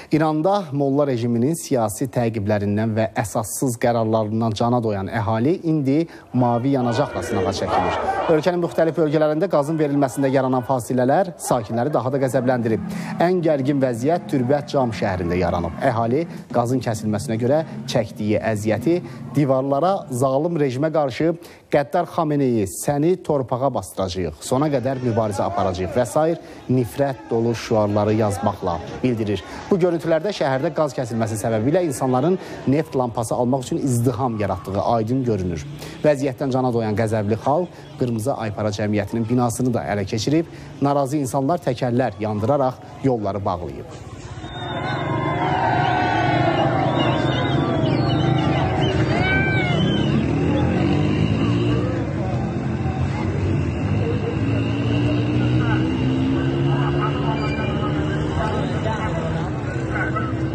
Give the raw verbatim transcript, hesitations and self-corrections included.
İranda molla rejiminin siyasi təqiblərindən və əsassız qərarlarından cana doyan əhali indi mavi yanacaqla sınağa çəkilir. Ölkənin müxtəlif bölgələrində qazın verilməsində yaranan fasilələr sakinləri daha da qəzəbləndirib. Ən gərgin vəziyyət Türbət-Cam şəhərində yaranıb. Əhali qazın kəsilməsinə görə çəkdiyi əziyyəti, divarlara zalım rejimə qarşı Qəddar Xameneyi səni torpağa bastıracaq, sona qədər mübarizə aparacaq və sair nifrət dolu şüarları yazmaqla bildirir. Bu görüntülərdə şəhərdə qaz kəsilməsi səbəbilə insanların neft lampası almaq üçün izdiham yaratdığı aydın görünür. Vəziyyətdən cana doyan qəzəbli xalq Qırmızı Aypara Cəmiyyətinin binasını da ələ keçirib, narazı insanlar təkərlər yandıraraq yolları bağlayıb.